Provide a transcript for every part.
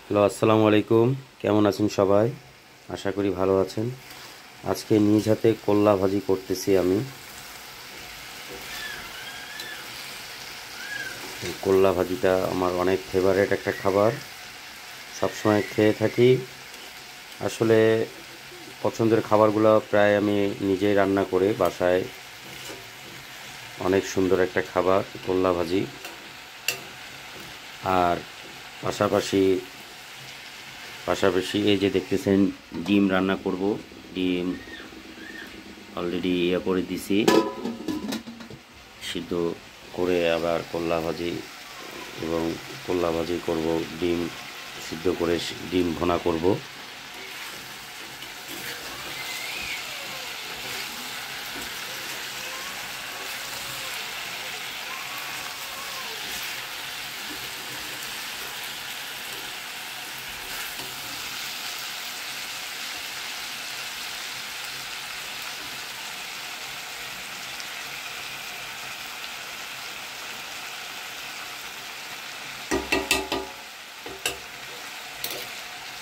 Hello, আসসালামু আলাইকুম। কেমন আছেন সবাই? আশা করি ভালো আছেন। আজকে নিজ হাতে করলা ভাজি করতেছি আমি। এই করলা ভাজিটা আমার অনেক ফেভারিট একটা খাবার, সবসময় খেয়ে থাকি। আসলে পছন্দের খাবারগুলো প্রায় আমি নিজেই রান্না করে বাসায়। অনেক সুন্দর একটা খাবার করলা ভাজি। আর পাশাপাশি পাশাপাশি এই যে দেখতেছেন, ডিম রান্না করব। ডিম অলরেডি করে দিছি, সিদ্ধ করে আবার করলা ভাজি এবং করলা ভাজি করব। ডিম সিদ্ধ করে ডিম ভুনা করব।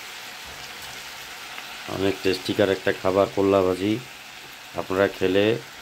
অনেক টেস্টিকার একটা খাবার করলা ভাজি। আপনারা খেলে